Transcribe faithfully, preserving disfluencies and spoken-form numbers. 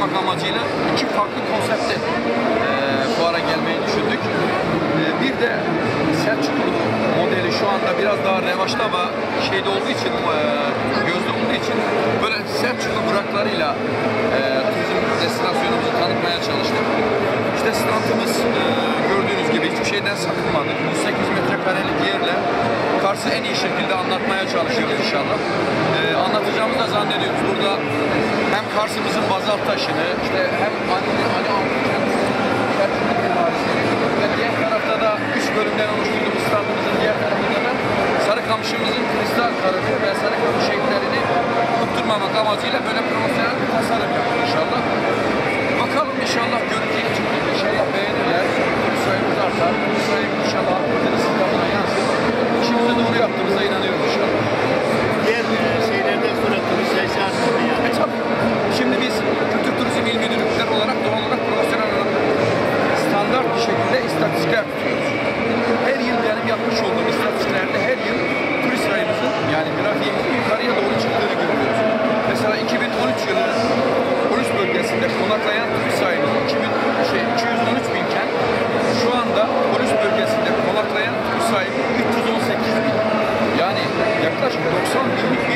yapmak amacıyla iki farklı konsepte e, fuara gelmeyi düşündük. E, bir de Selçuklu modeli şu anda biraz daha revaçta ama şeyde olduğu için, e, gözde olduğu için böyle Selçuklu bıraklarıyla e, turizm destinasyonumuzu tanıtmaya çalıştık. İşte standımız e, gördüğünüz gibi hiçbir şeyden sakınmadık. yüz sekiz metrekarelik yerle Kars'ı en iyi şekilde anlatmaya çalışıyoruz inşallah. E, anlatacağımızı da zannediyoruz. Burada hem Kars'ımızın bazalt taşını, işte hem Ali Ali Selçuklu mimarisini ve diğer tarafta da üç bölümden oluşturduğumuz standımızın diğer tarafında da Sarıkamış'ımızın kristal karını ve Sarıkamış şehitlerini unutturmamak amacıyla böyle profesyonel bir tasarım yaptık inşallah. Bakalım inşallah görüntüye çıktık. İnşallah beğenirler. Turist sayımız artar. Turist sayımız inşallah sistemine yansır. İşimizi doğru yaptığımıza inanıyoruz inşallah. Diğer şeylerden sonra turist sayısı arttı mı yani? E tabii. Şimdi biz Kültür Turizm İl Müdürlükleri olarak doğal olarak profesyonel olarak standart bir şekilde istatistikler tutuyoruz. Her yıl benim yapmış olduğum istatistiklerde her yıl turist sayımızın yani grafiğimizin yukarıya doğru çıktığını görüyoruz. Mesela iki bin on üç yılı polis bölgesinde konaklayan turist sayımız iki yüz on üç binken şu anda polis bölgesinde konaklayan turist sayımız üç yüz on sekiz bin. Yani yaklaşık doksan binlik bir